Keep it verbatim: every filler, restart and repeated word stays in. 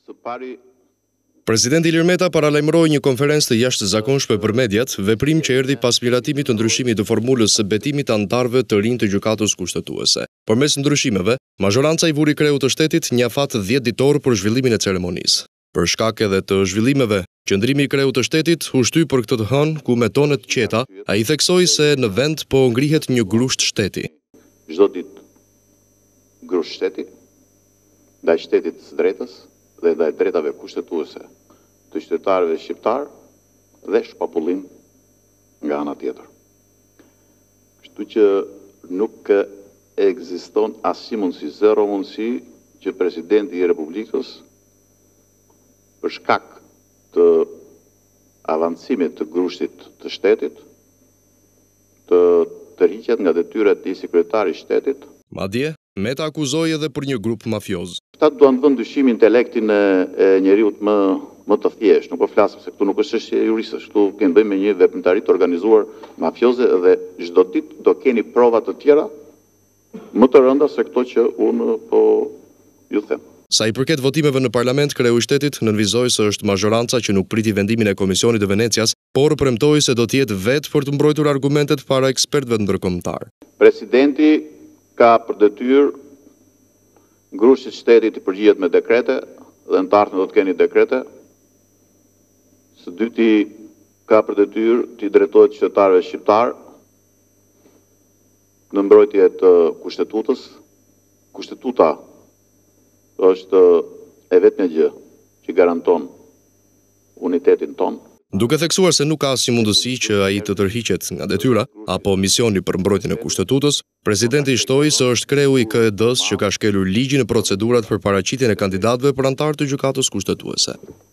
Së pari, Presidenti Ilir Meta paralajmëroi një konferencë të jashtëzakonshme për mediat, veprim që erdhi pas miratimit të ndryshimit të formulës së betimit të anëtarëve të rinj të gjykatës kushtetuese. Përmes ndryshimeve, mazhoranca i vuri kreu të shtetit një afat dhjetë ditor për zhvillimin e ceremonisë. Për shkak edhe të zhvillimeve, qëndrimi i kreut të shtetit u shty për këtë të hënë ku me tonet qeta, ai theksoi se në vend po ngrihet një grusht shteti. çdo ditë grusht shteti, ndaj shtetit së drejtës dhe ndaj drejtave kushtetuese të qytetarëve shqiptar dhe shpapullim nga ana tjetër. Kështu që nuk ekziston asnjë mundësi, zero mundësi që presidenti i Republikës për shkak të avancimit të grushtit të shtetit të tërhiqet nga detyrat e sekretari i shtetit. Madje, Meta akuzoi edhe për një grup mafioz. Këta duan vënë dyshim intelektin e, e njeriut më, më të thjeshtë, nuk po flasim se këtu nuk është çështje juristësh, këtu kemi bëjmë me një veprimtari të organizuar mafioze dhe çdo ditë do keni prova të tjera më të rënda se këto që unë po ju them. Sa i përket votimeve në parlament, kreu i shtetit nënvizoi se është mazhoranca që nuk priti vendimin e Komisionit të Venecias, por premtoi se do të jetë vetë për të mbrojtur argumentet para ekspertëve ndërkombëtar. Presidenti ka për detyrë grushtit shtetit të përgjihet me dekrete dhe në të ardhmen do të keni dekrete. Së dyti ka për detyrë të drejtohet qytetarëve shqiptar në mbrojtje të kushtetutës. Kushtetuta është e vetmja gjë që garanton unitetin ton. Duke theksuar se nuk ka asnjë mundësi që ai të tërhiqet nga detyra apo misioni për mbrojtjen e kushtetutës, presidenti shtoi se është kreu i K E D-s që ka shkelur ligjin e procedurat për paraqitjen e kandidatëve për anëtar të gjykatës kushtetuese.